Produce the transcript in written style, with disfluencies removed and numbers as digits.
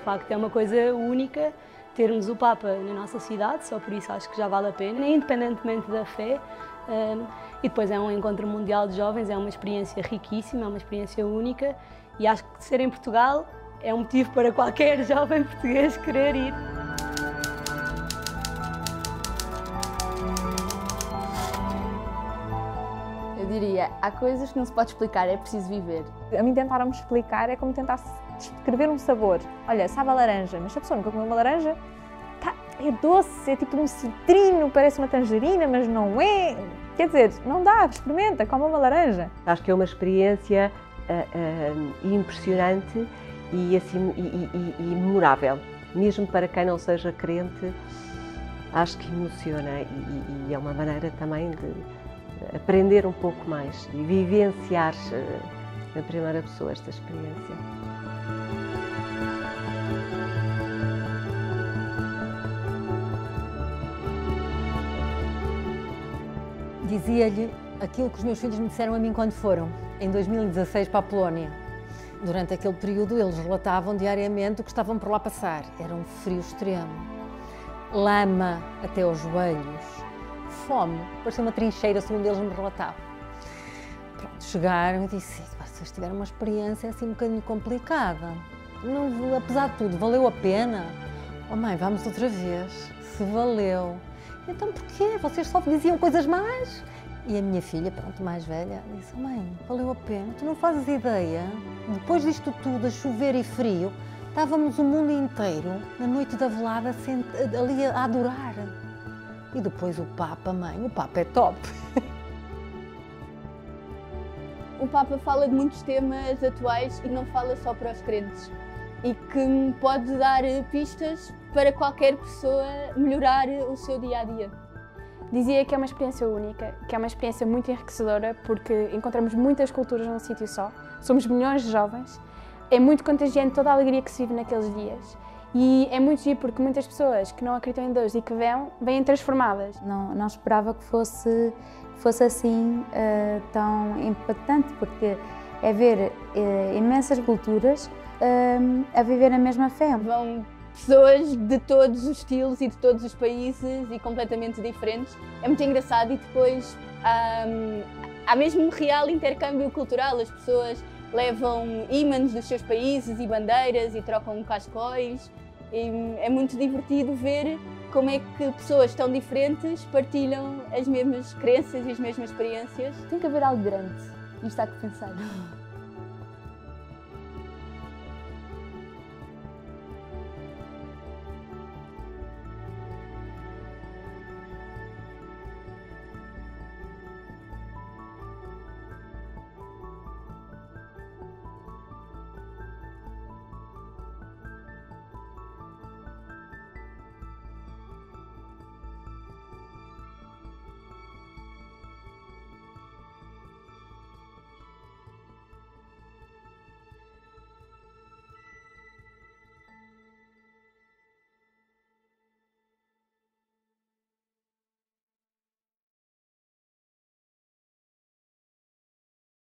facto é uma coisa única termos o Papa na nossa cidade, só por isso acho que já vale a pena, independentemente da fé. E depois é um encontro mundial de jovens, é uma experiência riquíssima, é uma experiência única e acho que ser em Portugal é um motivo para qualquer jovem português querer ir. Eu diria, há coisas que não se pode explicar, é preciso viver. A mim tentaram-me explicar, é como tentar descrever um sabor. Olha, sabe a laranja, mas se a pessoa nunca comeu uma laranja, é doce, é tipo um citrino, parece uma tangerina, mas não é. Quer dizer, não dá, experimenta, come uma laranja. Acho que é uma experiência impressionante e memorável. Mesmo para quem não seja crente, acho que emociona e é uma maneira também de aprender um pouco mais e vivenciar na primeira pessoa esta experiência. Dizia-lhe aquilo que os meus filhos me disseram a mim quando foram, em 2016, para a Polónia. Durante aquele período, eles relatavam diariamente o que estavam por lá passar. Era um frio extremo, lama até aos joelhos, fome, parecia uma trincheira, segundo eles me relatavam. Pronto, chegaram e disse, vocês tiveram uma experiência assim um bocadinho complicada. Não, apesar de tudo, valeu a pena? Oh mãe, vamos outra vez, se valeu. Então porquê? Vocês só diziam coisas más? E a minha filha, pronto, mais velha, disse, mãe, valeu a pena, tu não fazes ideia? Depois disto tudo, a chover e frio, estávamos o mundo inteiro, na noite da velada, ali a adorar. E depois o Papa, mãe, o Papa é top. O Papa fala de muitos temas atuais e não fala só para os crentes. E que pode dar pistas para qualquer pessoa melhorar o seu dia-a-dia. Dizia que é uma experiência única, que é uma experiência muito enriquecedora porque encontramos muitas culturas num sítio só, somos milhões de jovens, é muito contagiante toda a alegria que se vive naqueles dias e é muito giro porque muitas pessoas que não acreditam em Deus e que vêm transformadas. Não esperava que fosse assim tão impactante porque é ver imensas culturas a viver a mesma fé. Vão pessoas de todos os estilos e de todos os países e completamente diferentes. É muito engraçado e depois há mesmo um real intercâmbio cultural. As pessoas levam ímãs dos seus países e bandeiras e trocam cascóis. E é muito divertido ver como é que pessoas tão diferentes partilham as mesmas crenças e as mesmas experiências. Tem que haver algo grande, isto há que pensar.